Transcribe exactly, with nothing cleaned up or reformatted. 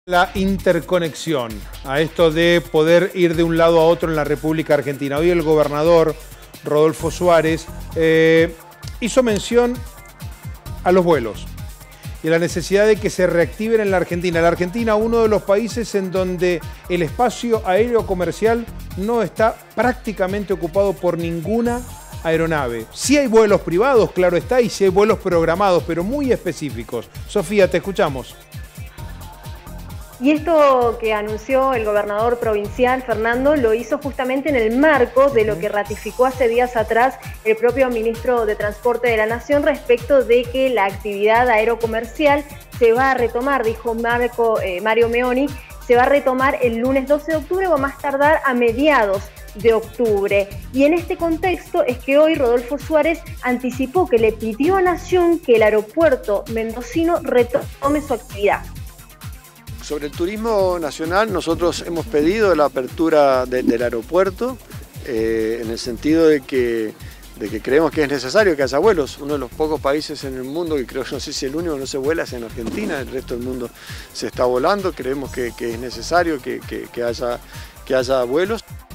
La interconexión, a esto de poder ir de un lado a otro en la República Argentina. Hoy el gobernador Rodolfo Suárez eh, hizo mención a los vuelos y a la necesidad de que se reactiven en la Argentina. La Argentina, uno de los países en donde el espacio aéreo comercial no está prácticamente ocupado por ninguna aeronave. Sí hay vuelos privados, claro está, y sí hay vuelos programados, pero muy específicos. Sofía, te escuchamos. Y esto que anunció el gobernador provincial, Fernando, lo hizo justamente en el marco de lo que ratificó hace días atrás el propio ministro de Transporte de la Nación respecto de que la actividad aerocomercial se va a retomar, dijo Marco, eh, Mario Meoni, se va a retomar el lunes doce de octubre o a más tardar a mediados de octubre. Y en este contexto es que hoy Rodolfo Suárez anticipó que le pidió a Nación que el aeropuerto mendocino retome su actividad. Sobre el turismo nacional, nosotros hemos pedido la apertura de, del aeropuerto eh, en el sentido de que, de que creemos que es necesario que haya vuelos. Uno de los pocos países en el mundo, que creo, no sé si el único que no se vuela es en Argentina, el resto del mundo se está volando. Creemos que, que es necesario que, que, que, haya, que haya vuelos.